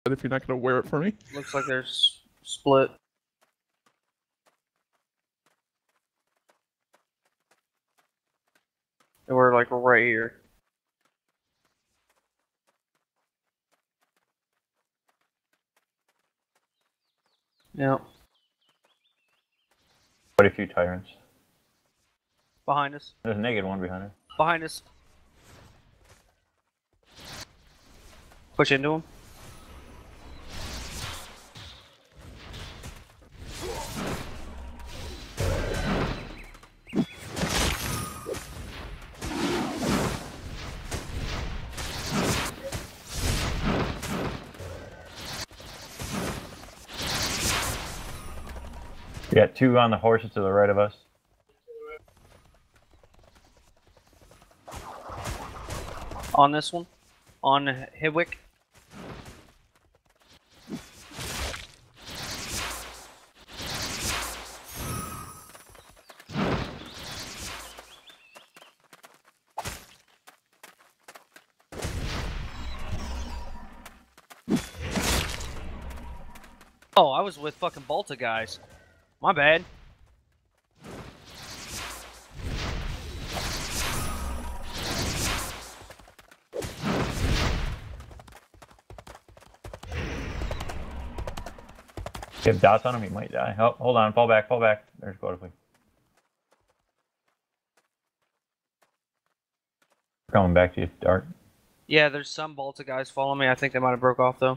if you're not gonna wear it for me. Looks like there's split. And we're like right here. Yeah. Quite a few tyrants. Behind us. There's a naked one behind her. Behind us. Push into him. We got two on the horses to the right of us. On this one. On Hidwick. Oh, I was with fucking Balta guys. My bad. If you have dots on him, he might die. Oh, hold on, fall back, fall back. There's Godfrey. Coming back to you, Dark. Yeah, there's some Balta guys following me. I think they might have broke off though.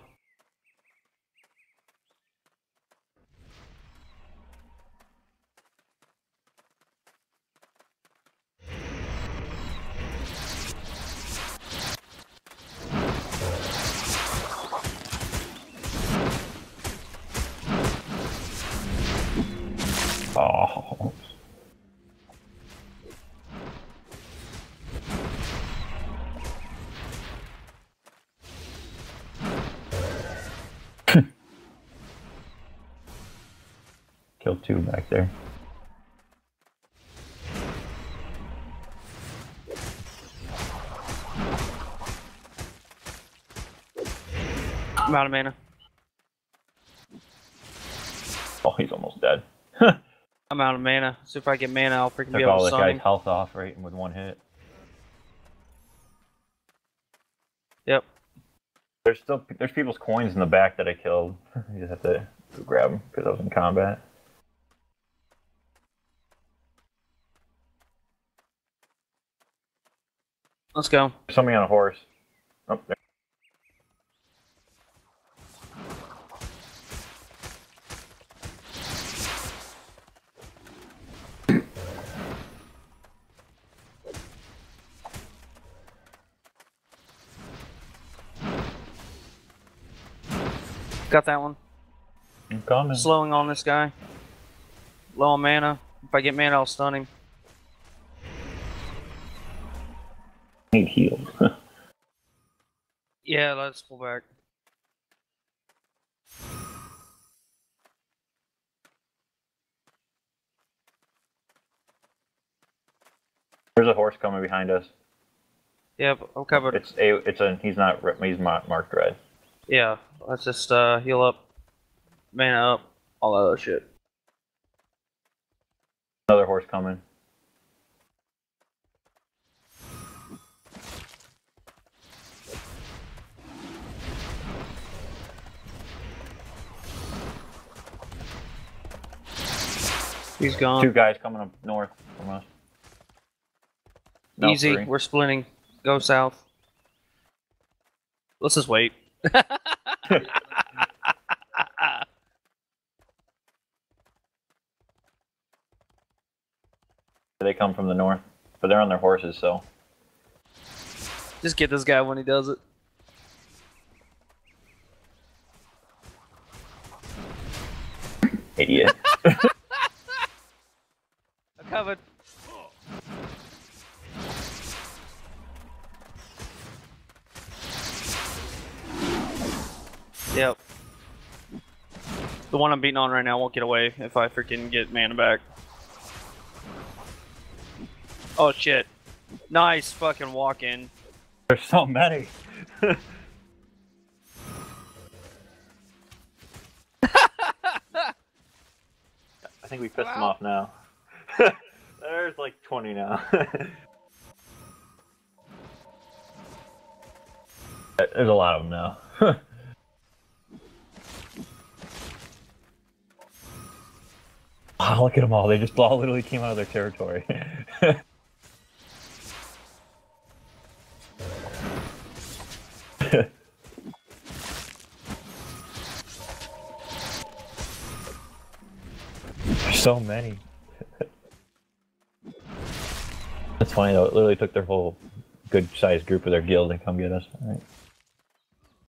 Oh. Killed two back there. I'm out of mana. Oh, he's almost dead. I'm out of mana. So if I get mana, I'll freaking be Took able all to this stun guy's him. health off right with one hit. Yep. There's people's coins in the back that I killed. You just have to go grab them because I was in combat. Let's go. There's somebody on a horse. Oh, there. Got that one. I'm coming. Slowing on this guy. Low on mana. If I get mana, I'll stun him. Need healed. Yeah, let's pull back. There's a horse coming behind us. Yep, I'm covered. He's marked red. Yeah, let's just heal up. Mana up. All that other shit. Another horse coming. He's gone. Two guys coming up north from us. No, Easy, three. we're splitting. Go south. Let's just wait. They come from the north, but they're on their horses, so. Just get this guy when he does it. Idiot. I'm covered. Yep. The one I'm beating on right now won't get away if I freaking get mana back. Oh shit. Nice fucking walk in. There's so many. I think we pissed them off now. There's like 20 now. There's a lot of them now. Wow, look at them all. They just all literally came out of their territory. There's so many. That's funny though, it literally took their whole good sized group of their guild and come get us. All right.